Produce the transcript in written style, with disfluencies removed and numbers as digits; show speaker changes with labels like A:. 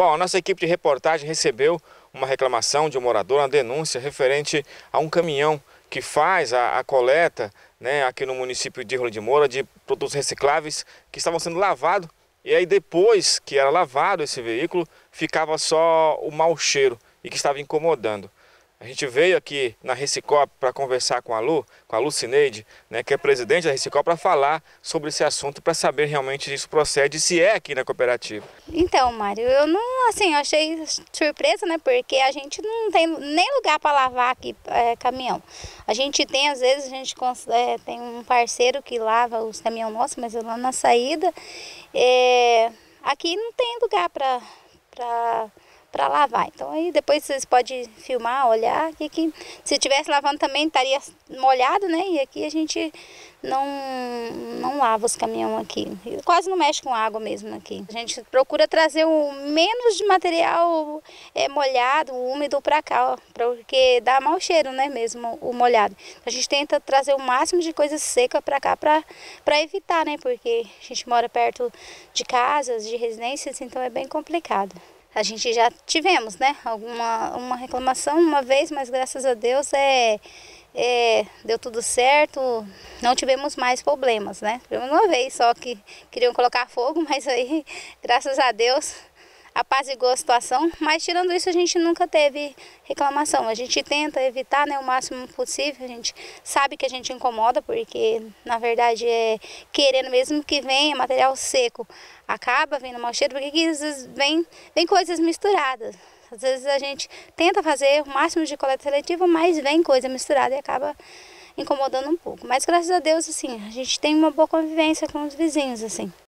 A: Bom, a nossa equipe de reportagem recebeu uma reclamação de um morador, uma denúncia referente a um caminhão que faz a coleta, né, aqui no município de Rolim de Moura, de produtos recicláveis que estavam sendo lavados. E aí depois que era lavado esse veículo, ficava só o mau cheiro e que estava incomodando. A gente veio aqui na Recicop para conversar com a Lucineide, né, que é presidente da Recicop, para falar sobre esse assunto, para saber realmente se isso procede, se é aqui na cooperativa.
B: Então, Mário, eu não, assim, eu achei surpresa, né, porque a gente não tem nem lugar para lavar aqui caminhão. A gente tem, às vezes, tem um parceiro que lava os caminhões nossos, mas é lá na saída. Aqui não tem lugar para lavar. Então aí depois vocês podem filmar, olhar, que se estivesse lavando também estaria molhado, né? E aqui a gente não lava os caminhões aqui. Quase não mexe com água mesmo aqui. A gente procura trazer o menos de material molhado, úmido para cá, ó, porque dá mau cheiro, né, mesmo o molhado. A gente tenta trazer o máximo de coisa seca para cá para evitar, né? Porque a gente mora perto de casas, de residências, então é bem complicado. A gente já tivemos, né, uma reclamação uma vez, mas graças a Deus deu tudo certo, não tivemos mais problemas, né? Uma vez só que queriam colocar fogo, mas aí, graças a Deus, apaziguou a situação. Mas tirando isso, a gente nunca teve reclamação. A gente tenta evitar, né, o máximo possível. A gente sabe que a gente incomoda, porque na verdade querendo mesmo que venha material seco, acaba vindo mau cheiro, porque às vezes vem coisas misturadas. Às vezes a gente tenta fazer o máximo de coleta seletiva, mas vem coisa misturada e acaba incomodando um pouco. Mas graças a Deus, assim, a gente tem uma boa convivência com os vizinhos, assim.